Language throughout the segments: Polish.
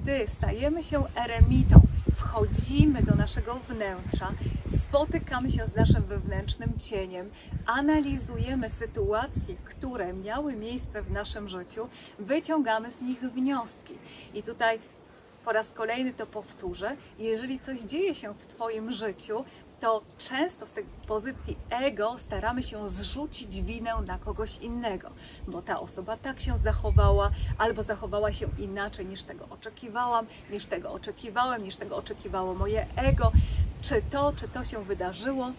Gdy stajemy się eremitą, wchodzimy do naszego wnętrza, spotykamy się z naszym wewnętrznym cieniem, analizujemy sytuacje, które miały miejsce w naszym życiu, wyciągamy z nich wnioski. I tutaj po raz kolejny to powtórzę, jeżeli coś dzieje się w Twoim życiu, to często z tej pozycji ego staramy się zrzucić winę na kogoś innego, bo ta osoba tak się zachowała, albo zachowała się inaczej niż tego oczekiwałam, niż tego oczekiwałem, niż tego oczekiwało moje ego, czy to się wydarzyło.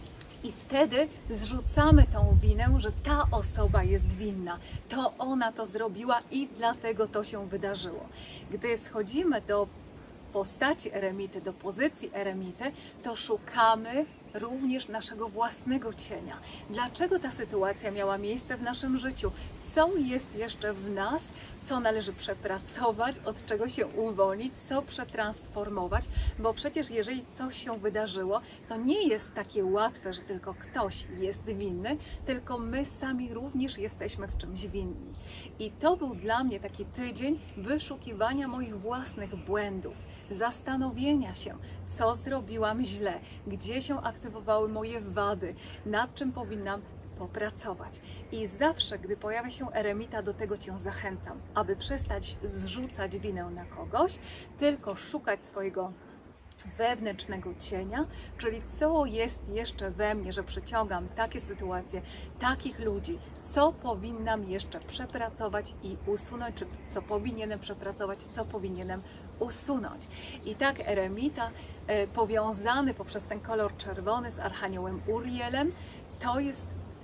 I wtedy zrzucamy tą winę, że ta osoba jest winna, to ona to zrobiła i dlatego to się wydarzyło. Gdy schodzimy do postaci eremity, do pozycji eremity, to szukamy również naszego własnego cienia. Dlaczego ta sytuacja miała miejsce w naszym życiu? Co jest jeszcze w nas, co należy przepracować, od czego się uwolnić, co przetransformować, bo przecież jeżeli coś się wydarzyło, to nie jest takie łatwe, że tylko ktoś jest winny, tylko my sami również jesteśmy w czymś winni. I to był dla mnie taki tydzień wyszukiwania moich własnych błędów, zastanowienia się, co zrobiłam źle, gdzie się aktywowały moje wady, nad czym powinnam popracować. I zawsze, gdy pojawia się eremita, do tego Cię zachęcam, aby przestać zrzucać winę na kogoś, tylko szukać swojego wewnętrznego cienia, czyli co jest jeszcze we mnie, że przyciągam takie sytuacje, takich ludzi, co powinnam jeszcze przepracować i usunąć, czy co powinienem przepracować, co powinienem usunąć. I tak eremita powiązany poprzez ten kolor czerwony z archaniołem Urielem, to jest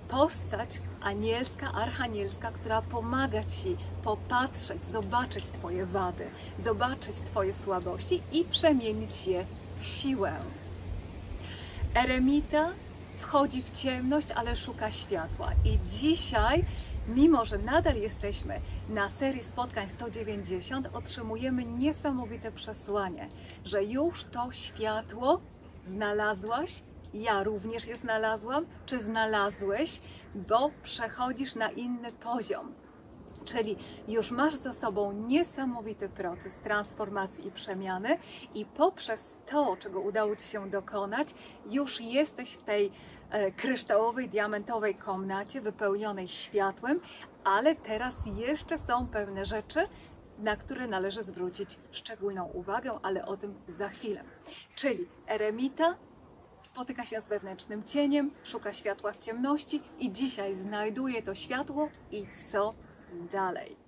postać anielska, archanielska, która pomaga Ci popatrzeć, zobaczyć Twoje wady, zobaczyć Twoje słabości i przemienić je w siłę. Eremita wchodzi w ciemność, ale szuka światła. I dzisiaj, mimo że nadal jesteśmy na serii spotkań 190, otrzymujemy niesamowite przesłanie, że już to światło znalazłaś, ja również je znalazłam, czy znalazłeś, bo przechodzisz na inny poziom. Czyli już masz za sobą niesamowity proces transformacji i przemiany i poprzez to, czego udało Ci się dokonać, już jesteś w tej kryształowej, diamentowej komnacie wypełnionej światłem, ale teraz jeszcze są pewne rzeczy, na które należy zwrócić szczególną uwagę, ale o tym za chwilę. Czyli eremita spotyka się z wewnętrznym cieniem, szuka światła w ciemności i dzisiaj znajduje to światło i co dalej.